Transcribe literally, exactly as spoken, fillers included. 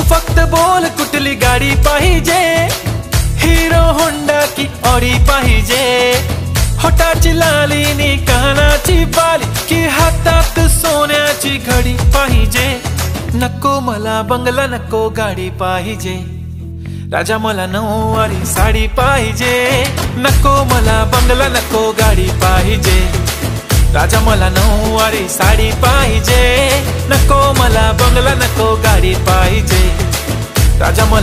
फक्त बोल कुठली गाडी पाहिजे, हिरो होंडा की ऑडी पाहिजे, होटाची लाली नी कानाची बाली की हातात सोन्याची घडी पाहिजे। नको मला बंगला नको गाडी पाहिजे, राजा मला नऊवारी साडी पाहिजे। नको मला बंगला नको गाडी पाहिजे, राजा मला नऊवारी साडी पाहिजे। नको मला बंगला नको गाडी पाहिजे, राजा मला